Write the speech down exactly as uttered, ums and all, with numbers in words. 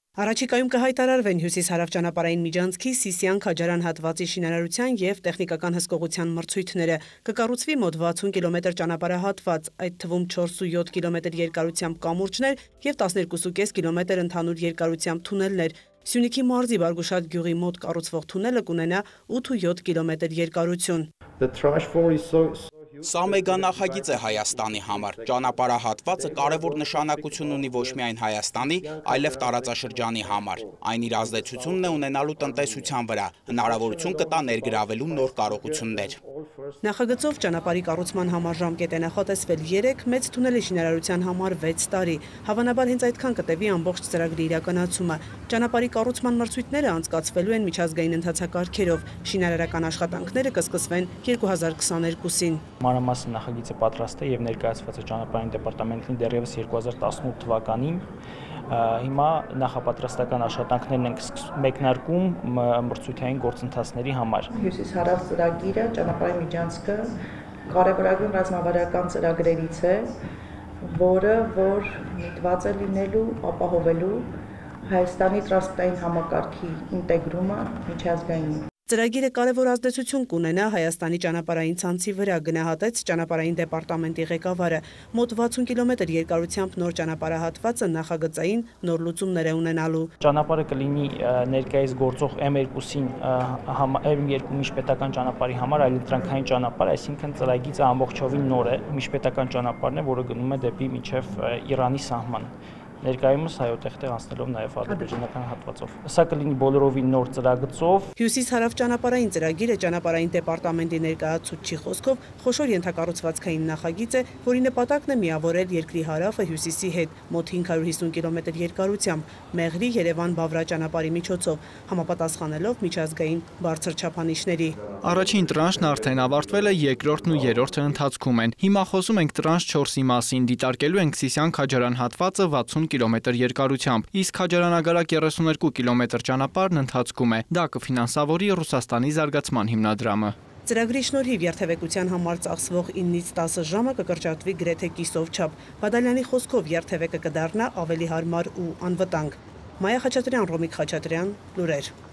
Առաջիկայում կհայտարարվեն հյուսիս-հարավ ճանապարհային միջանցքի Սիսիան-Քաջարան հատվածի շինարարության եւ տեխնիկական հսկողության մրցույթները։ Կկառուցվի մոտ վաթսուն կիլոմետր ճանապարհահատված, այդ թվում չորսույոթ կիլոմետր երկարությամբ կամուրջներ եւ տասներկուսուկես կիլոմետր ընդհանուր երկարությամբ թունելներ։ Սյունիքի մարզի Բարգուշատ գյուղի մոտ կառուցվող թունելը կունենա ութ ու յոթ կիլոմետր երկարություն։ Սա մեգանախագիծ է Հայաստանի համար։ Ճանապարհահատվածը կարևոր նշանակություն ունի ոչ միայն Հայաստանի, այլև տարածաշրջանի համար։ Այն իր ազդեցությունն է ունենալու տնտեսության վրա, հնարավորություն կտա ներգրավելու նոր կարողություններ։ Նախագծով ճանապարհի կառուցման համար ժամկետ է նախատեսվել երեք, մեծ թունելի շինարարության համար վեց տարի։ Հավանաբար հենց այդքան կտևի ամբողջ ծրագրի իրականացումը։ Ճանապարհի կառուցման մրցույթները անցկացվելու են միջազգային ընթացակարգերով։ Շինարարական աշխատանքները կսկսվեն երկու հազար քսաներկուսին։ Մանրամասն նախագիծը պատրաստ է եւ ներկայացված է ճանապարհային դեպարտամենտին դեռևս երկու հազար տասնութ թվականին։ Հիմա նախապատրաստական աշխատանքներն են մեկնարկում մրցութային գործընթացների համար։ Հյուսիս-հարավ ծրագիրը ճանապարհի միջանցքը կարևորագույն ռազմավարական ծրագրերից է, որը որ միտված է լինելու ապահովելու Հայաստանի տրանսպորտային համակարգի ինտեգրումը միջազգային։ Ծրագիրը կարևոր ազդեցություն կունենա Հայաստանի ճանապարհային ցանցի վրա, գնահատեց ճանապարհային դեպարտամենտի ղեկավարը։ Մոտ վաթսուն կիլոմետր երկարությամբ նոր ճանապարհահատվածը նախագծային նոր լուծումներ է ունենալու։ Ճանապարհը կլինի ներկայիս գործող էմ երկուսին էմ երկու միջպետական ճանապարհի համար այլընտրանքային ճանապարհ, այսինքն ծրագիծը ամբողջովին նոր է, միջպետական ճանապարհն է, որը գնում է դեպի մինչև Իրանի սահման։ Ներկայումս հայոց-տեղ անցնելով նաև ադրբեջանական հատվածով։ Սա կլինի բոլորովին նոր ծրագծով։ Հյուսիս-հարավ ճանապարհային ծրագիրը ճանապարհային դեպարտամենտի ներկայացուցչի խոսքով խոշոր ենթակառուցվածքային նախագիծ է, որի նպատակն է միավորել երկրի հարավը հյուսիսի հետ, մոտ հինգ հարյուր հիսուն կիլոմետր երկարությամբ, Մեղրի Երևան-Բավրա ճանապարհի միջոցով, համապատասխանելով միջազգային բարձր չափանիշների։ Առաջին տրանշն արդեն ավարտվել է, երկրորդն ու երրորդը ընթացքում են։ Հիմա խոսում ենք տրանշ չորսի մասին, դիտարկելու ենք Սիսիան-Քաջարան հատվածը վաթսուն կիլոմետր երկարությամբ, իսկ Քաջարան-Ագարակ երեսուներկու կիլոմետր ճանապարհն ընթացքում է։ Դա կֆինանսավորի Ռուսաստանի զարգացման հիմնադրամը։ Ծրագրի շնորհիվ երթևեկության համար ծախսվող իննից տասը ժամը կկրճատվի գրեթե կիսով չափ։ Բադալյանի խոսքով երթևեկը կդառնա ավելի հարմար ու անվտանգ։ Մայա Խաչատրյան, Ռոմիկ Խաչատրյան, լուրեր։